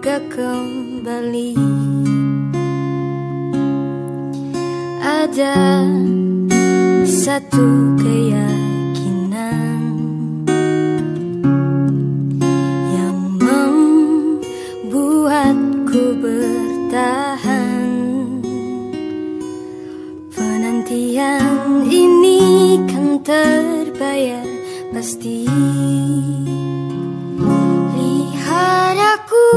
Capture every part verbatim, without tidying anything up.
jaga kembali. Ada satu keyakinan yang membuatku bertahan. Penantian ini kan terbayar pasti. Lihat aku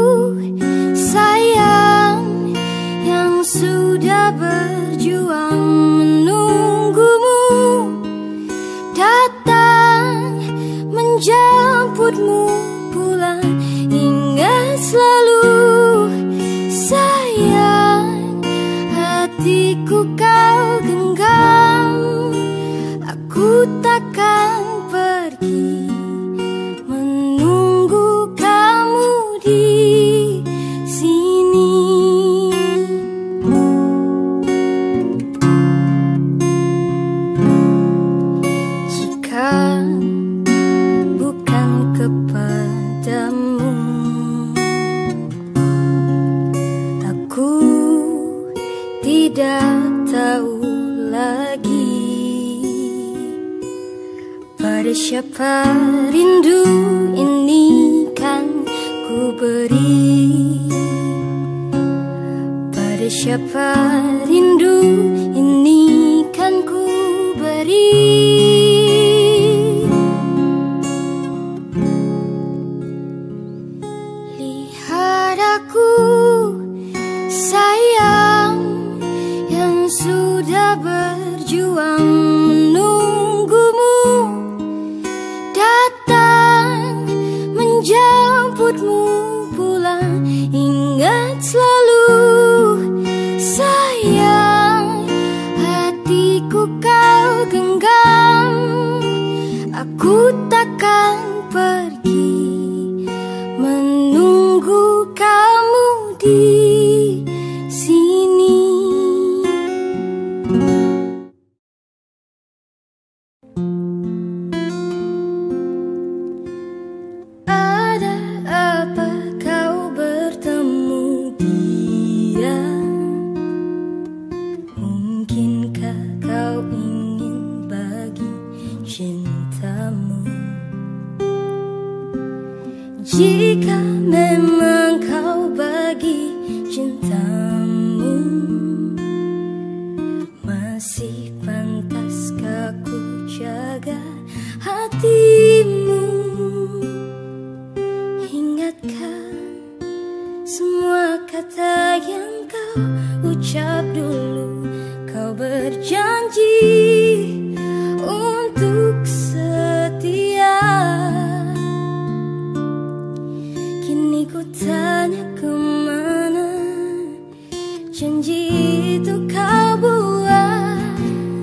sayang yang sudah berjuang menunggumu datang menjemputmu pulang. Ingat selalu sayang, hatiku kau genggam. Aku takkan pergi menunggu kamu di sini. Jika bukan kepadamu, aku tidak tahu lagi pada siapa rindu ini kan ku beri. Pada siapa rindu ini kan ku beri. Lihat aku sayang yang sudah berjuang menunggumu datang menjemputmu pulang. Ingat selalu sayang, hatiku kau genggam. Aku takkan pergi menunggu kamu di sini. Ada apa kau bertemu dia? Mungkinkah kau ingin bagi cintamu? Jika memang kau bagi cintamu, masih pantaskah ku jaga hatimu? Ingatkan semua kata yang kau ucap dulu. Kau berjanji untuk setia. Kini ku tanya kemana janji itu kau buat.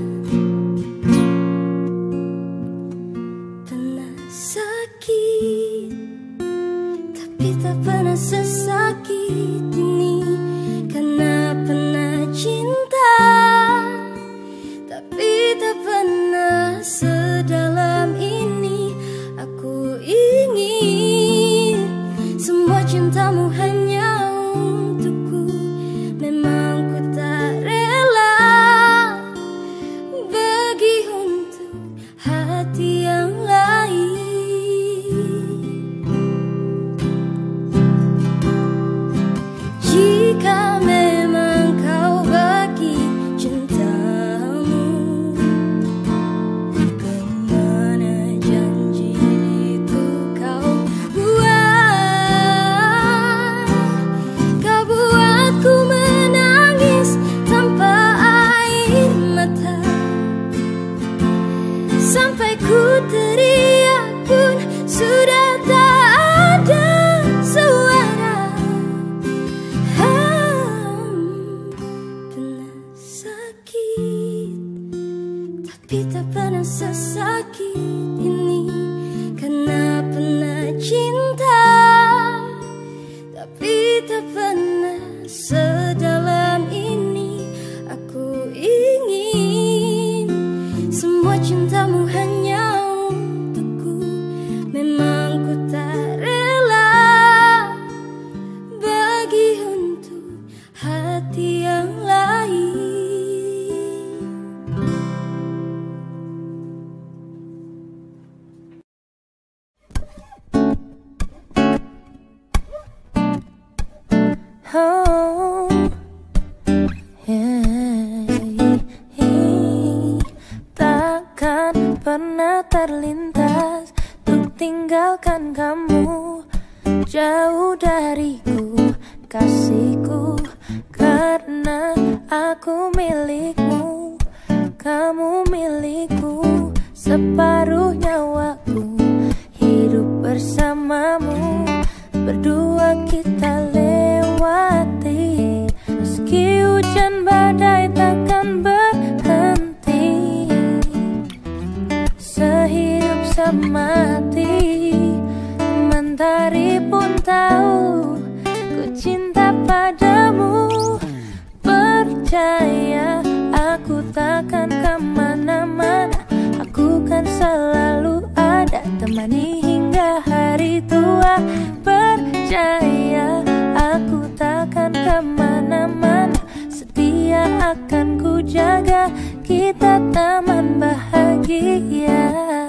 Pernah sakit tapi tak pernah sesakit ini. Karena pernah cinta tapi tak pernah sedalam ini. Aku ingin semua cintamu hanya untukku. Memang ku tak rela bagi untuk hati yang lain. Jika memang kau bagi cintamu, kemana janji itu kau buat? Oh, yeah. Takkan pernah terlintas untuk tinggalkan kamu jauh dariku, kasihku, karena aku milikmu, kamu milikku, separuh nyawaku, hidup bersamamu, berdua kita lewati, meski hujan badai takkan berhenti, sehidup semati, mentari pun tahu ku cinta padamu. Percaya aku takkan kemana-mana, aku kan selalu ada, temani hingga hari tua. Percaya aku takkan kemana-mana, setia akan ku jaga, kita teman bahagia.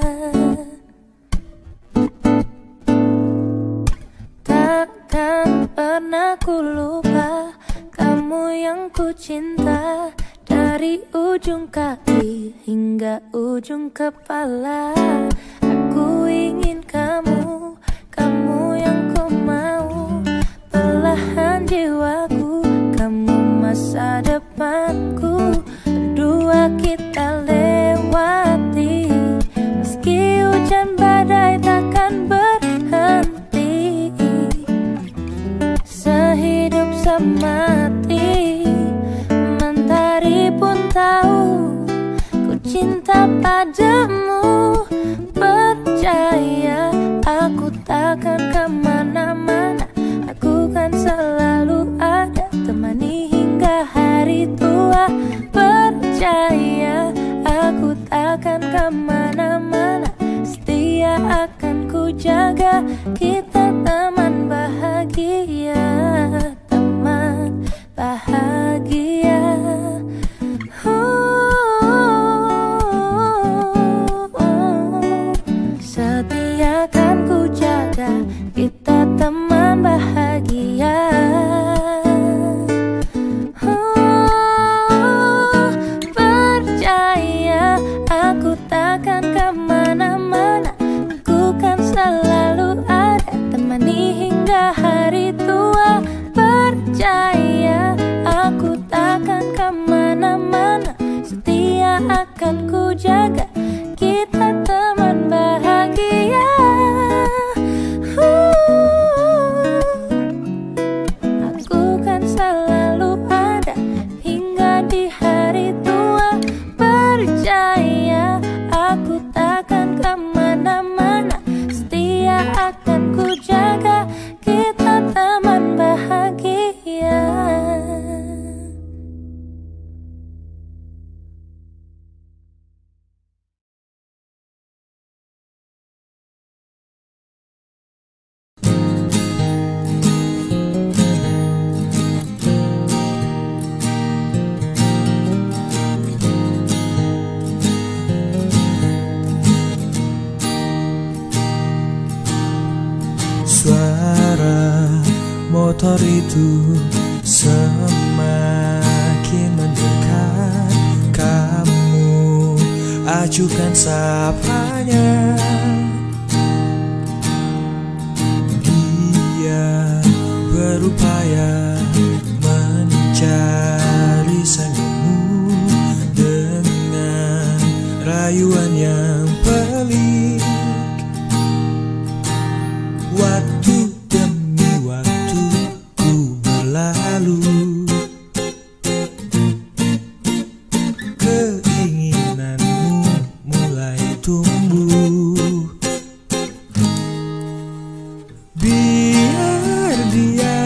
Takkan pernah ku lupa kamu yang ku cinta, dari ujung kaki hingga ujung kepala. Aku ingin kamu, kamu yang ku mau, belahan jiwaku, kamu masa depanku, berdua kita lewati, meski hujan badai takkan berhenti, sehidup semati, mentari pun tahu ku cinta padamu. Percaya aku takkan kemana-mana, aku kan selalu ada, temani hingga hari tua. Percaya aku takkan kemana-mana, setia akan ku jaga, kita teman bahagia, teman bahagia. Setia akan ku jaga, kita teman bahagia. Percaya aku takkan kemana-mana, aku kan selalu ada, temani hingga hari tua. Percaya aku takkan kemana-mana, setia akan ku jaga, kita teman bahagia. Aku kan selalu ada hingga di hari tua. Percaya aku takkan kemana-mana, setia akan ku jaga, kita teman bahagia. Suara motor itu semakin mendekat, kamu ajukan sapanya. Dia berupaya mencari senyummu dengan rayuan yang pelik. Waktu demi waktu ku berlalu, keinginanmu mulai tumbuh. Biar dia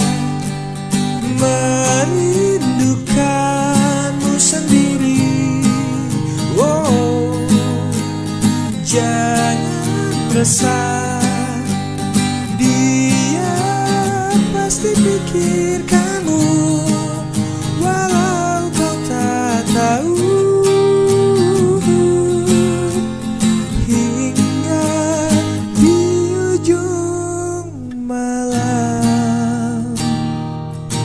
merindukanmu sendiri. Oh, jangan resah, dia pasti pikirkanmu, walau kau tak tahu. Hingga di ujung malam,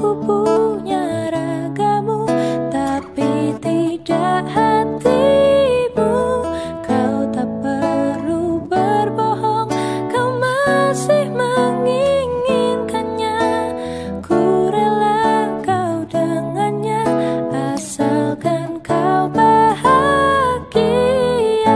Aku punya ragamu, tapi tidak hatimu. Kau tak perlu berbohong, kau masih menginginkannya. Ku rela kau dengannya, asalkan kau bahagia.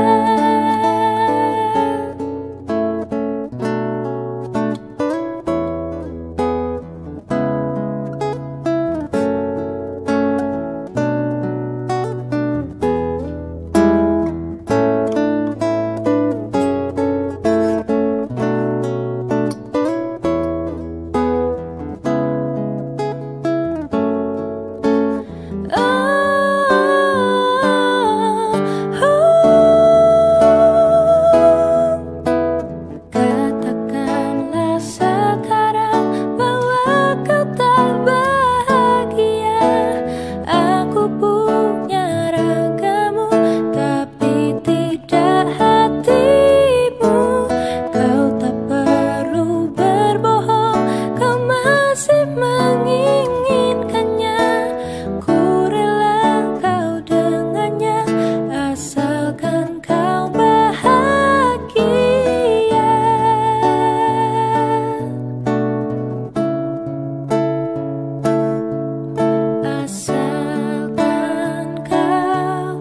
Katakanlah sekarang bahwa kau tak bahagia. Aku punya ragamu, tapi tidak hatimu. Kau tak perlu berbohong, kau masih menginginkannya. Ku rela kau dengannya, asalkan kau bahagia. Asalkan kau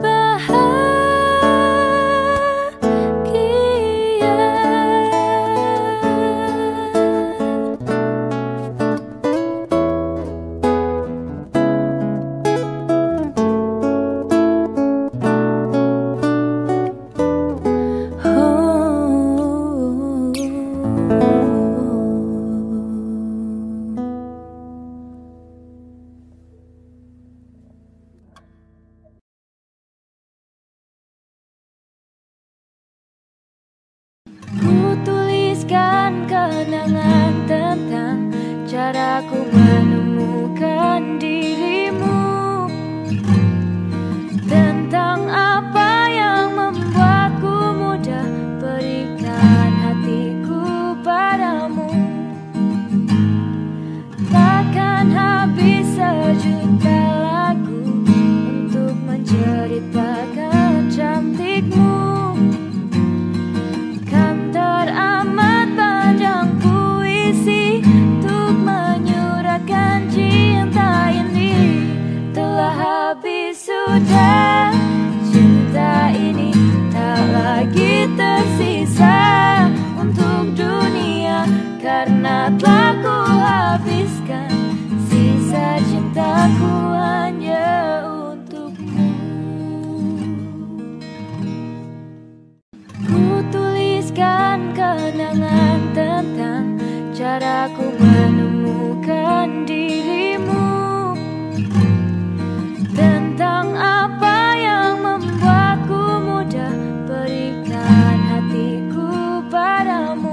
Ku tuliskan kenangan tentang caraku menemukan dirimu, tentang apa yang membuatku mudah berikan hatiku padamu. Takkan habis sejuta lagu untuk menceritakan cantikmu. Kan teramat panjang puisi untuk menyuratkan cinta ini. Telah habis sudah, cinta ini tak lagi tersisa untuk dunia, karena telah ku habiskan sisa cintaku hanya untukmu. Ku tuliskan kenangan tentang caraku menemukan dirimu, tentang apa yang membuatku mudah berikan hatiku padamu.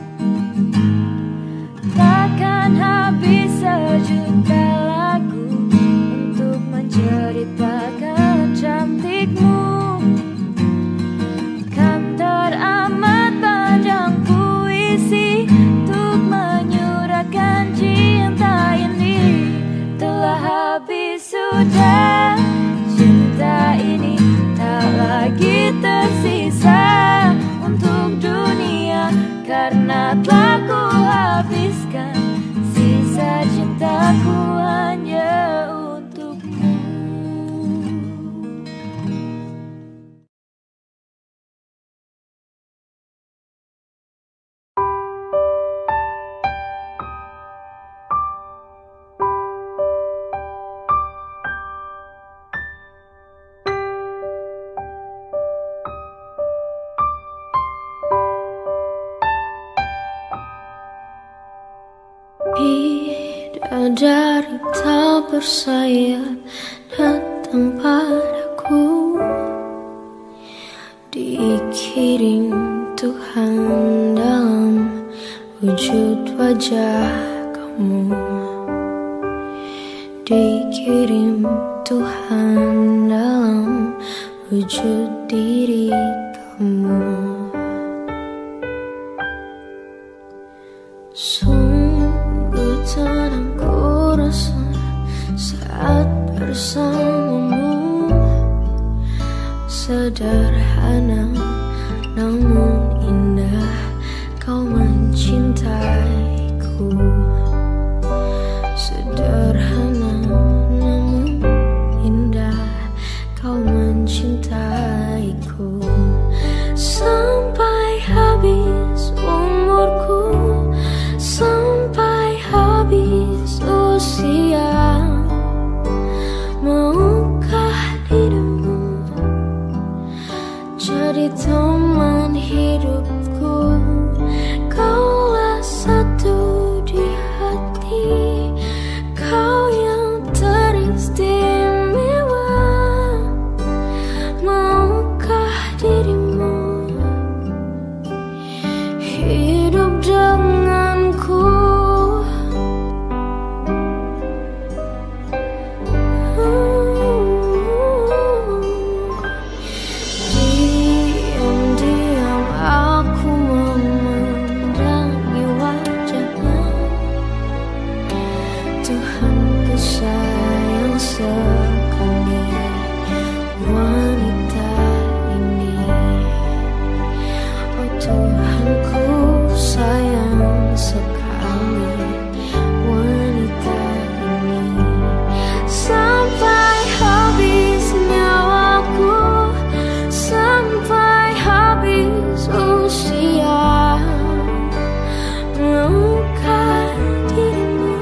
Takkan habis sejuta lagu untuk menceritakan cantikmu. Kan teramat panjang puisi untuk menyuratkan cinta ini. Telah habis sudah, cinta ini tak lagi tersisa untuk dunia, karena telah ku habiskan sisa cintaku hanya untukmu. Bidadari tak bersayap datang padaku, dikirim Tuhan dalam wujud wajah kamu. Dikirim Tuhan dalam wujud diri kamu. Sungguh tenang ku sekali wanita ini. Oh Tuhanku, sayang sekali wanita ini. Sampai habis nyawaku, sampai habis usia, maukah dirimu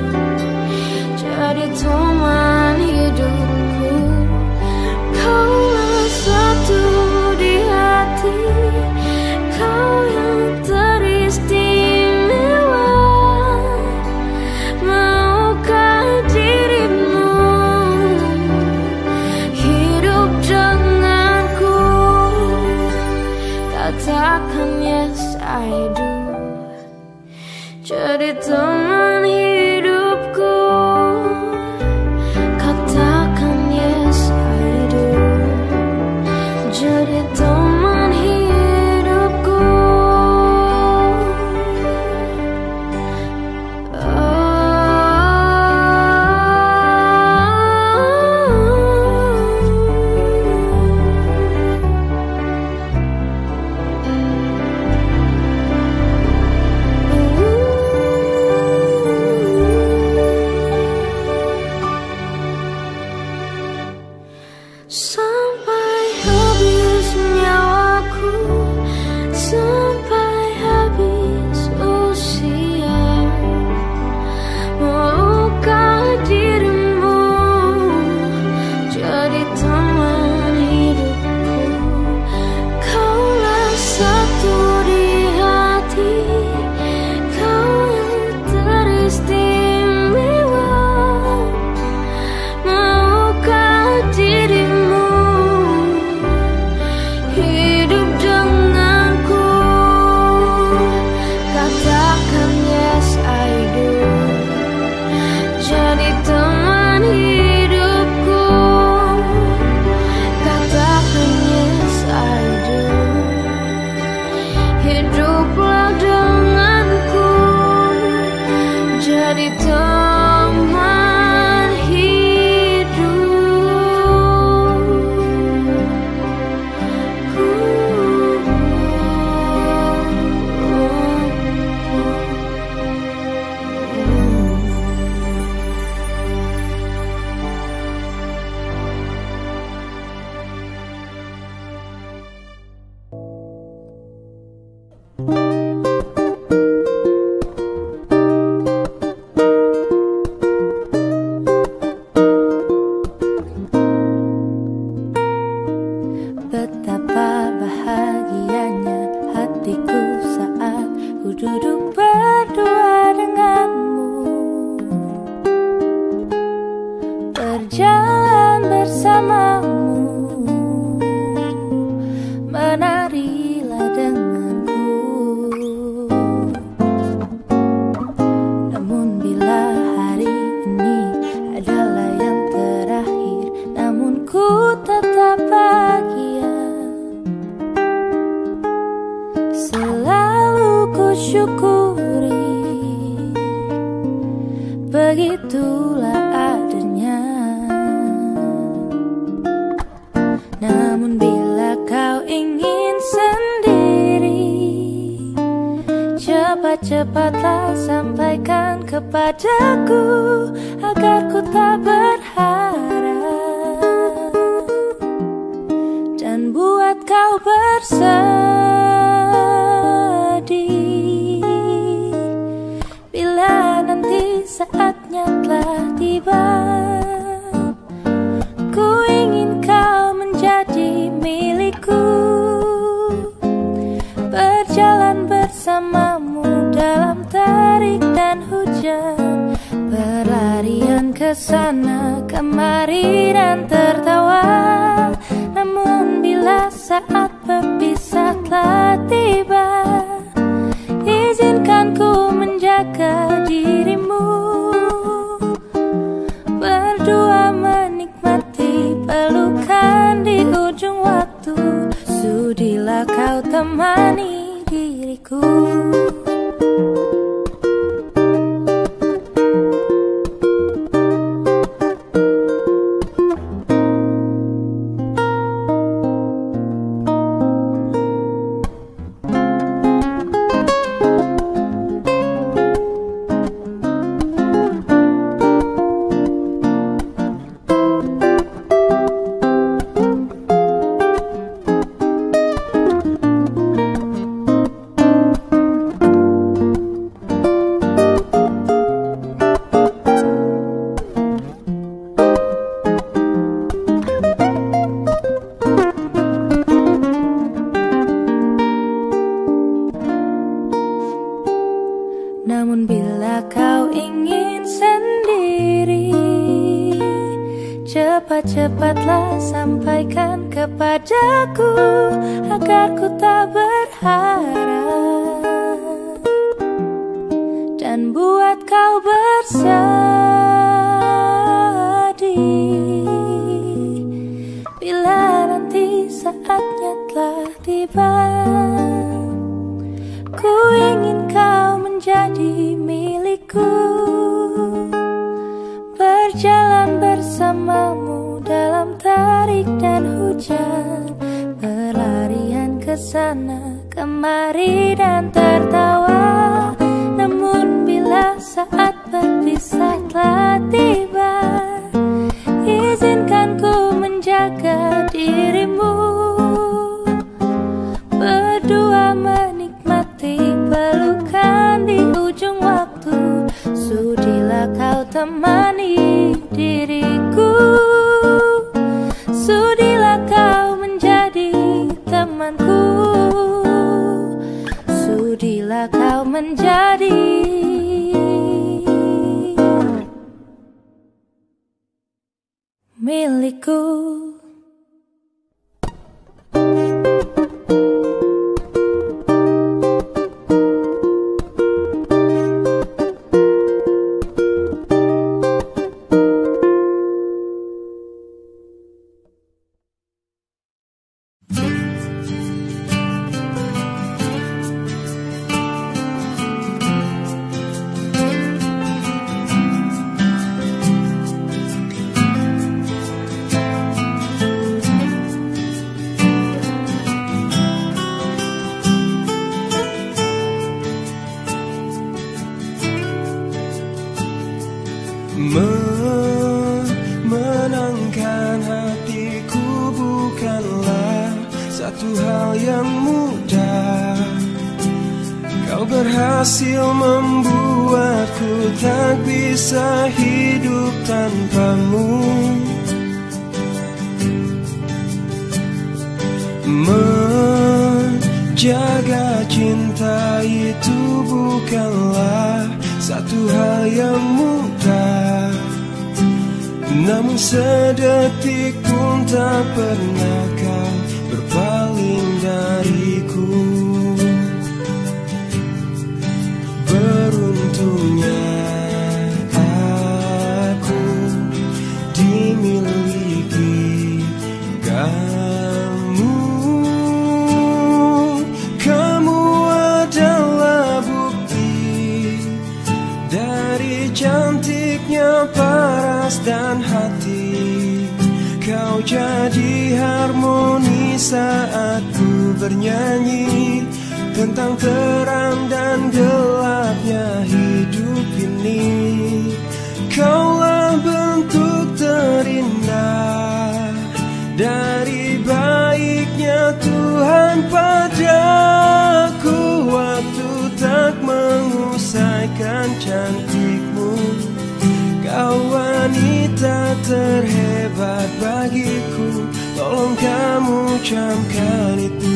jadi teman hidupku? Kaulah satu di hati, kau yang teristimewa. Maukah dirimu hidup denganku? Katakan yes I do, jadi teman hidupku. Katakan yes I do, jadi teman hidupku. Sampai habis nyawaku, sampai habis usia, maukah dirimu jadi teman hidupku? Kaulah satu di hati, kau yang teristimewa. Maukah dirimu hidup denganku? Katakan yes I do, jadi teman hidupku. Katakan yes I do, hiduplah denganku, jadi teman Betapa bahagianya hatiku saat ku duduk berdua denganmu, berjalan bersamamu, menarilah denganku. Namun bila hari ini adalah yang terakhir, namun ku tetap bahagia. Selalu ku syukuri, begitulah adanya. Namun bila kau ingin sendiri, cepat-cepatlah sampaikan kepadaku agar ku tak berharap dan buat kau bersedih. Bila nanti saatnya telah tiba, ku ingin kau menjadi milikku, berjalan bersamamu dalam terik dan hujan, berlarian ke sana kemari dan tertawa. Namun bila saat berpisah telah tiba, izinkan ku menjaga dirimu, berdua menikmati pelukan di ujung waktu. Sudilah kau temani diriku. cepat-cepatlah sampaikan kepadaku agar ku tak berharap dan buat kau bersedih bila nanti saatnya telah tiba. Ku ingin kau menjadi milikku, berjalan bersamamu dalam terik dan hujan, berlarian ke sana kemari dan tertawa. Namun bila saat berpisah telah tiba, izinkan ku menjaga dirimu, berdua menikmati pelukan di ujung waktu. Sudilah kau temani diriku, sudilah kau menjadi temanku, sudilah kau menjadi milikku. Menangkan hatiku bukanlah satu hal yang mudah. Kau berhasil membuatku tak bisa hidup tanpamu. Menjaga cinta itu bukanlah satu hal yang mudah, namun sedetik pun tak pernah kau berpaling dariku. Beruntungnya aku dimiliki kamu. Kamu adalah bukti dari cantiknya paras dan hati. Kau jadi harmoni saat ku bernyanyi tentang terang dan gelapnya hidup ini. Kaulah bentuk terindah dari baiknya Tuhan padaku. Waktu tak mengusaikan cantikmu, kau wanita terhebat bagiku. Tolong kamu camkan itu.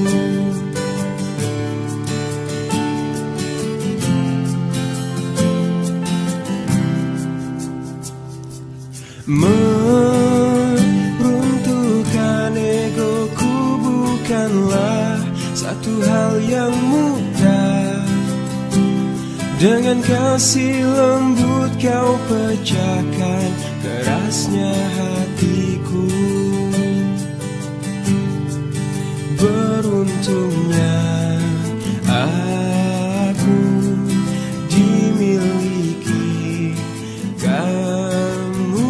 Meruntuhkan egoku bukanlah satu hal yang mudah. Dengan kasih lembut kau pecahkan kerasnya hatiku. Beruntungnya aku dimiliki kamu.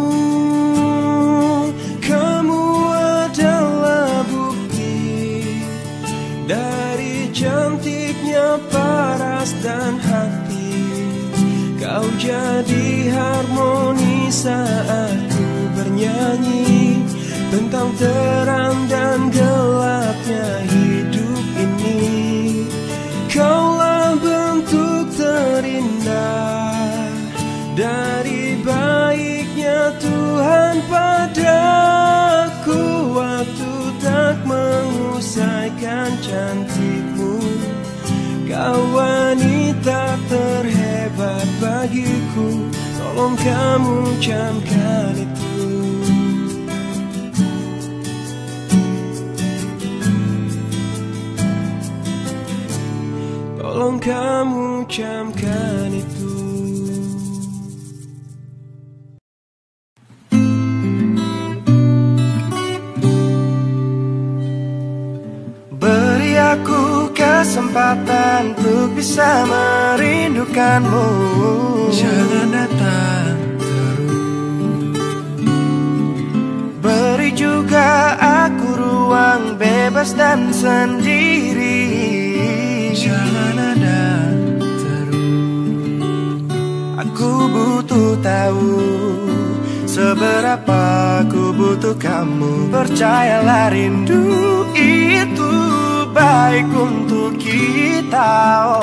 Kamu adalah bukti dari cantiknya paras dan hati. Kau jadi harmoni saat ku bernyanyi tentang terang dan gelapnya hidup ini. Kaulah bentuk terindah dari baiknya Tuhan padaku. Waktu tak mengusaikan cantikmu, kau wanita terhebat bagiku. Tolong kamu camkan itu. tolong kamu camkan itu. Beri aku kesempatan untuk bisa merindukanmu. Jangan datang terus. Beri juga aku ruang bebas dan sendiri. Jangan ada terus. Aku butuh tahu seberapa aku butuh kamu. Percayalah rindu itu baik untuk kita.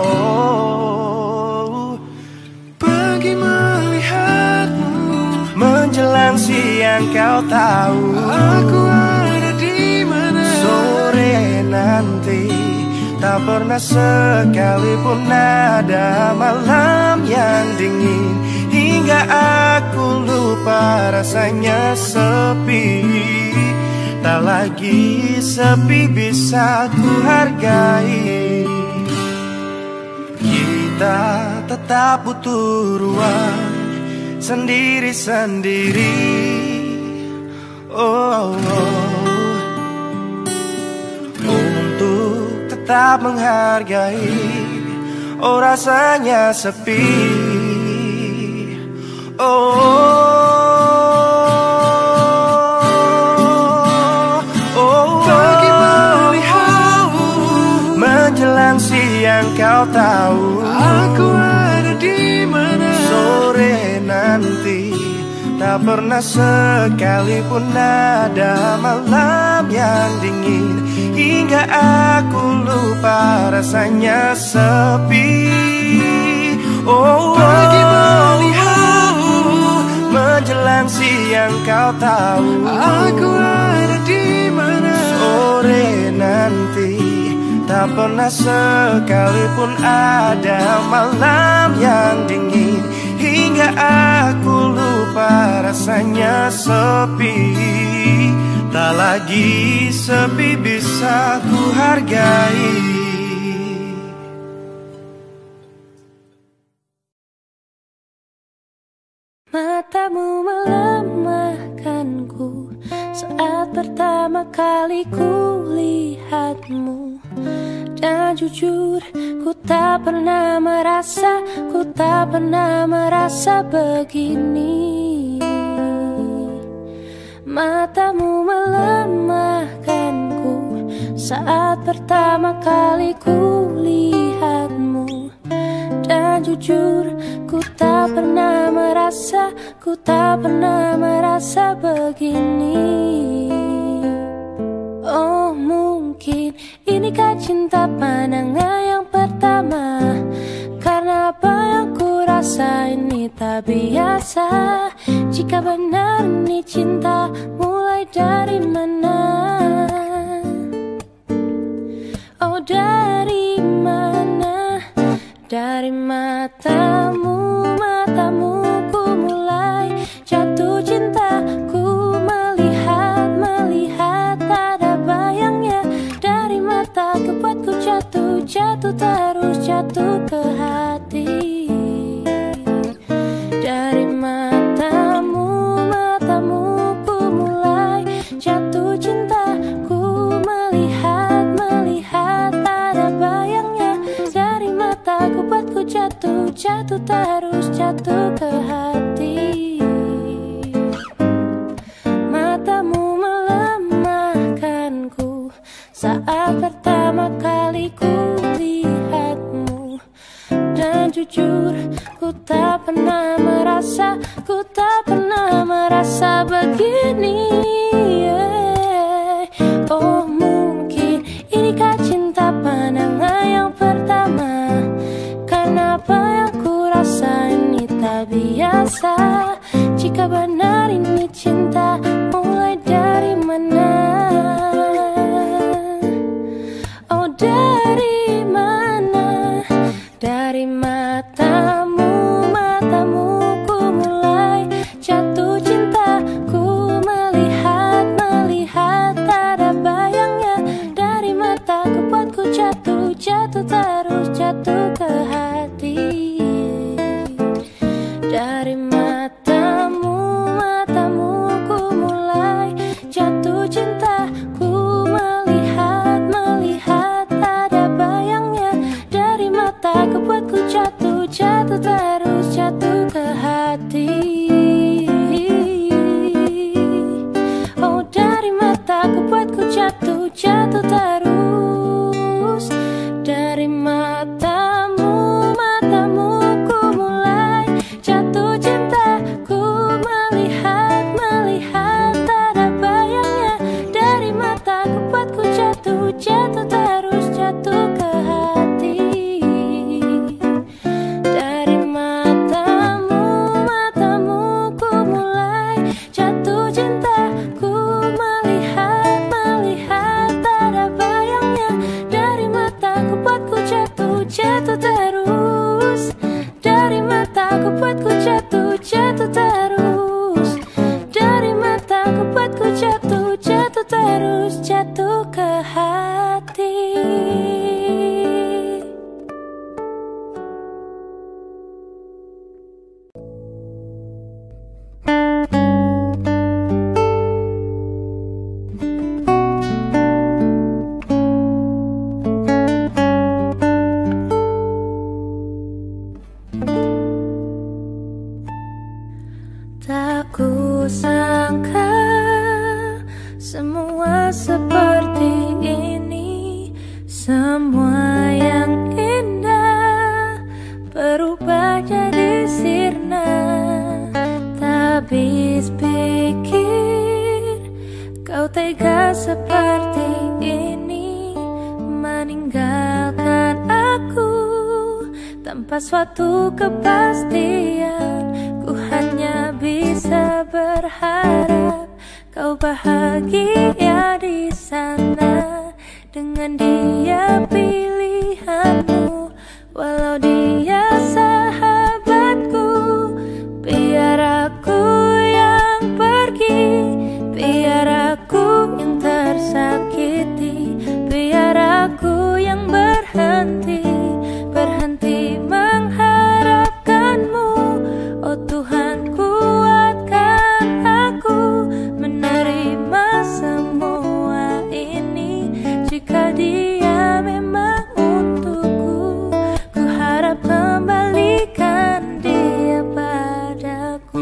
Oh, pergi melihatmu menjelang siang, kau tahu aku ada di mana. Sore nanti tak pernah sekalipun ada malam yang dingin, hingga aku lupa rasanya sepi. Tak lagi sepi bisa ku hargai. Kita tetap butuh ruang sendiri-sendiri. Oh, oh. Untuk tetap menghargai. Oh, rasanya sepi. Oh, siang kau tahu aku ada di mana. Sore nanti tak pernah sekalipun ada malam yang dingin, hingga aku lupa rasanya sepi. Oh, pergi melihatmu menjelang siang, kau tahu aku ada di mana. Sore nanti tak pernah sekalipun ada malam yang dingin, hingga aku lupa rasanya sepi. Tak lagi sepi bisa ku hargai. Matamu melemahkanku saat pertama kali ku lihatmu. Dan jujur, ku tak pernah merasa, ku tak pernah merasa begini. Matamu melemahkanku saat pertama kali ku lihatmu. Dan jujur, ku tak pernah merasa, ku tak pernah merasa begini. Oh, mungkin inikah cinta pandangan yang pertama, karena apa yang ku rasa ini tak biasa. Jika benar ini cinta, mulai dari mana? Oh, dari mana? Dari matamu, matamu ku mulai jatuh cinta. Ku melihat, melihat ada bayangnya. Dari mata ku buat ku jatuh, jatuh terus jatuh ke hati. Dari matamu, matamu ku mulai jatuh cinta. Ku melihat, melihat ada bayangnya. Dari mata ku buat ku jatuh, jatuh terus jatuh ke hati. Matamu melemahkanku saat pertama kali ku lihatmu. Dan jujur, ku tak pernah merasa, ku tak pernah merasa begini. Yeah. Oh, mungkin inikah cinta pandangan yang pertama, karena apa yang ku rasa ini tak biasa. Jika benar ini cinta, mulai dari mana? Oh, dari mana? Dari matamu, matamu ku mulai jatuh cinta. Ku melihat, melihat ada bayangnya. Dari mata ku buat ku jatuh, jatuh terus jatuh melihat, melihat tak ada bayangnya. Dari mataku buatku jatuh, jatuh terus jatuh ke hati. Dari matamu, matamu ku mulai jatuh cinta. Ku melihat, melihat tak ada bayangnya. Dari mataku buatku jatuh, jatuh terus. Dari mataku buatku jatuh, jatuh terus. Dari mataku buatku jatuh, jatuh terus, jatuh ke hati. Tak kusangka semua seperti ini. Semua yang indah berubah jadi sirna. Tak habis pikir kau tega seperti ini, meninggalkan aku tanpa suatu kepastian. Ku hanya bisa berharap kau bahagia di sana dengan dia pilihanmu. Walau dia sahabatku, biar aku yang pergi, biar aku yang tersakiti, biar aku yang berhenti, berhenti mengharapkanmu. Oh Tuhan, kuatkan aku menerima semua ini. Jika dia memang untukku, ku harap kembalikan dia padaku.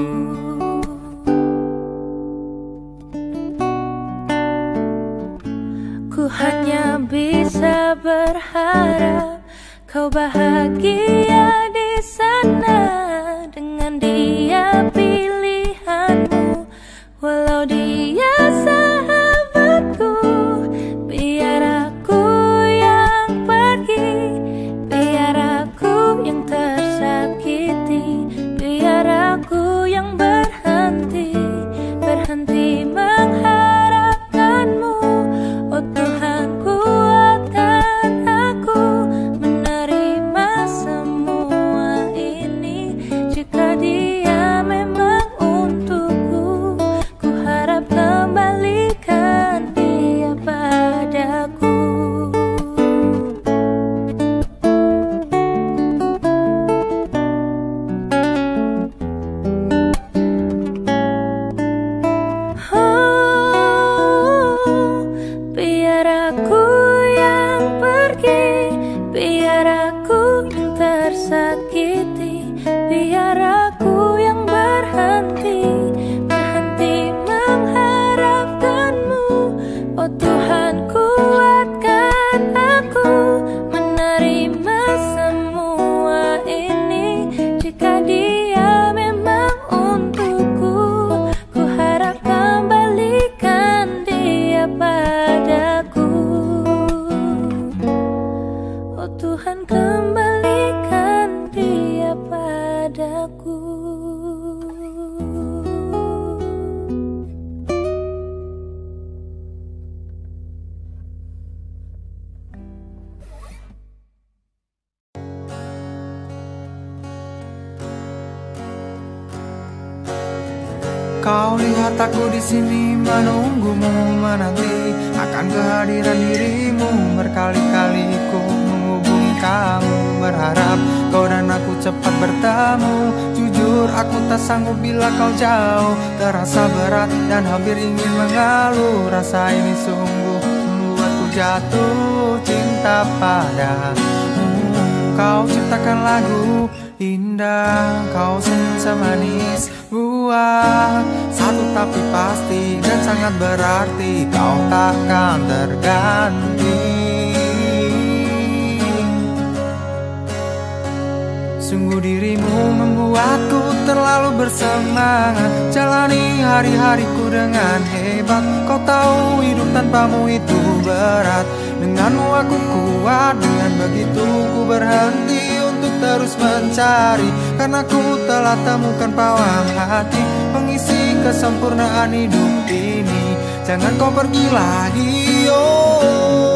Ku hanya bisa berharap kau bahagia di sana dengan dia pilihanmu. Walau dia sahabatku, biar aku yang pergi, biar aku yang tersakiti, biar aku yang berhenti, berhenti mengharapkanmu. Oh Tuhan, kuatkan aku menerima semua ini. Jika dia memang untukku, ku harap kembalikan dia padaku. Oh, biar aku yang pergi, biar aku yang tersakiti, biar aku yang berhenti, berhenti mengharapkanmu. Oh Tuhan, kuatkan aku menerima semua ini. Jika dia memang untukku, ku harap kembalikan dia padaku. Oh Tuhan, kembalikan dia padaku. Kau lihat aku di sini menunggumu, menanti akan kehadiran dirimu. Berkali-kali ku menghubungi kamu, berharap kau dan aku cepat bertemu. Jujur aku tak sanggup bila kau jauh, terasa berat dan hampir ingin mengeluh. Rasa ini sungguh membuatku jatuh cinta padamu. Kau ciptakan lagu indah, kau senyum semanis buah. Satu tapi pasti dan sangat berarti, kau takkan terganti. Sungguh dirimu membuatku terlalu bersemangat, jalani hari-hariku dengan hebat. Kau tahu hidup tanpamu itu berat, denganmu aku kuat. Dengan begitu ku berhenti untuk terus mencari, karena ku telah temukan pawang hati, pengisi kesempurnaan hidup ini. Jangan kau pergi lagi, oh.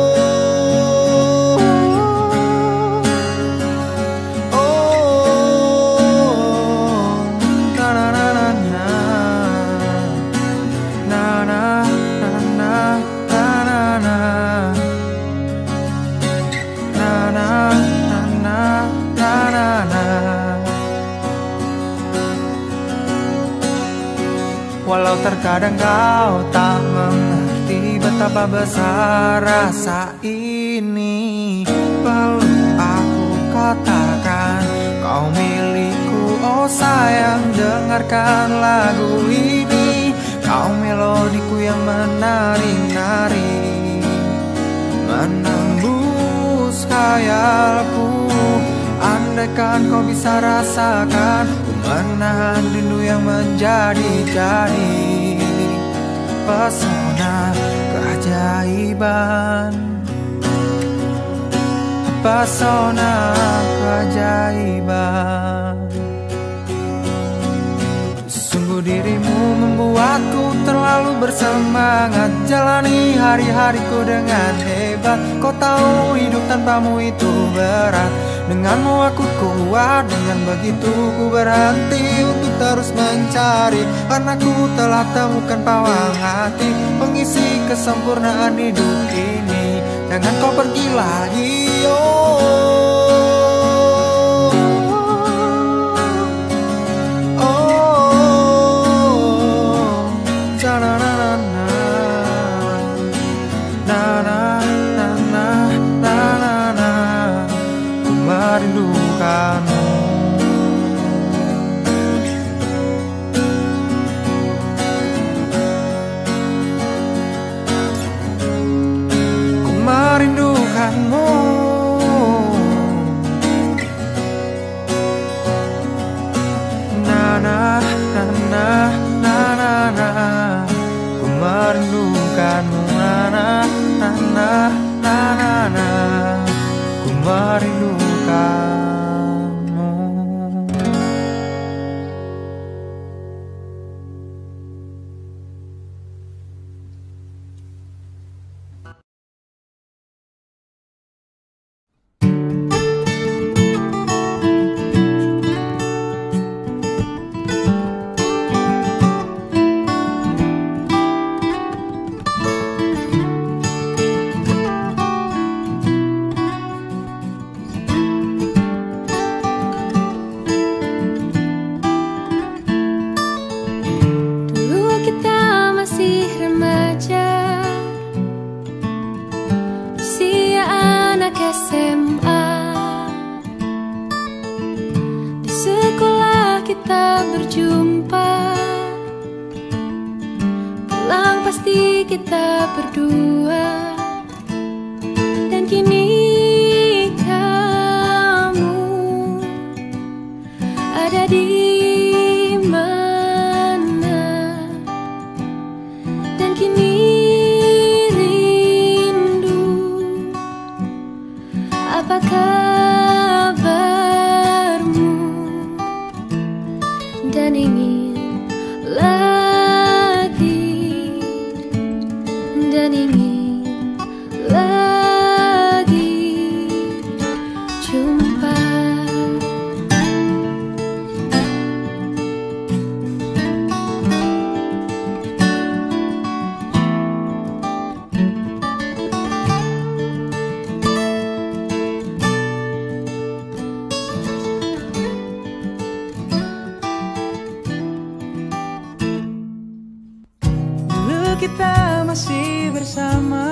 Walau terkadang kau tak mengerti betapa besar rasa ini, perlu aku katakan kau milikku. Oh sayang, dengarkan lagu ini. Kau melodiku yang menari-nari, menembus khayalku. Andaikan kau bisa rasakan, ku menahan rindu yang menjadi-jadi pesona keajaiban, pesona keajaiban. Sungguh dirimu membuatku terlalu bersemangat, jalani hari-hariku dengan hebat. Kau tahu hidup tanpamu itu berat, denganmu aku kuat. Dengan begitu ku berhenti untuk terus mencari, karena ku telah temukan pawang hati, pengisi kesempurnaan hidup ini. Jangan kau pergi lagi, oh. Merindukanmu, ku merindukanmu. Na na na na na na na, ku merindukanmu. Na na na na na na na, ku merindukanmu. Kita berdua, dan kini kamu ada di mana, dan kini rindu. Apa kabarmu, dan ingin dan ingin lagi jumpa. Dulu kita masih bersama,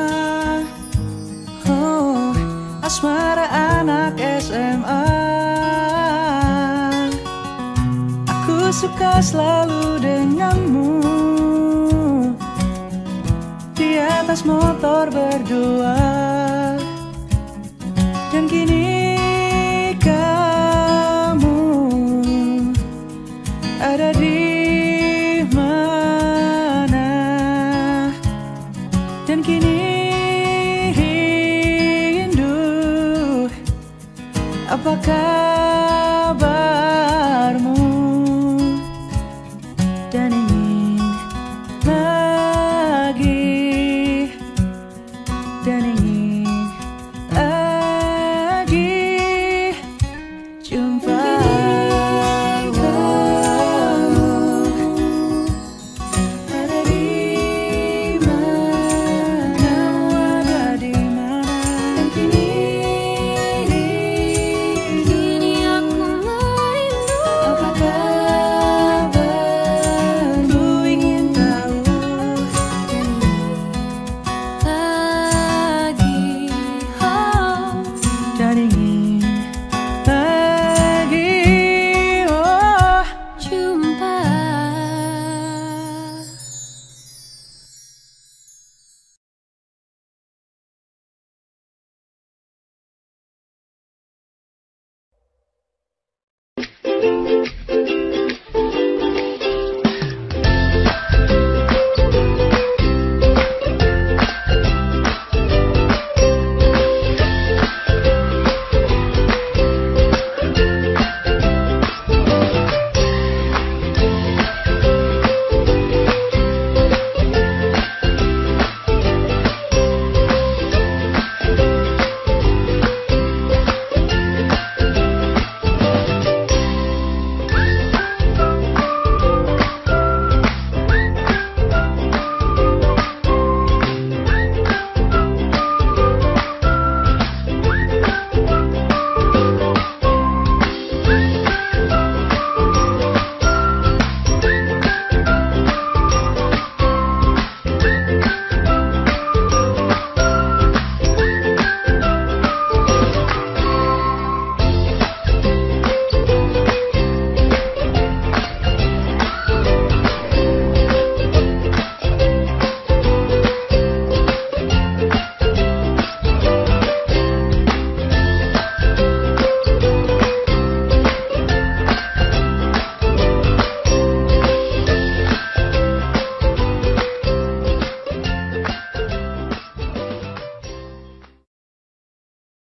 oh, asmara anak S M A. Aku suka selalu denganmu di atas motor berdua.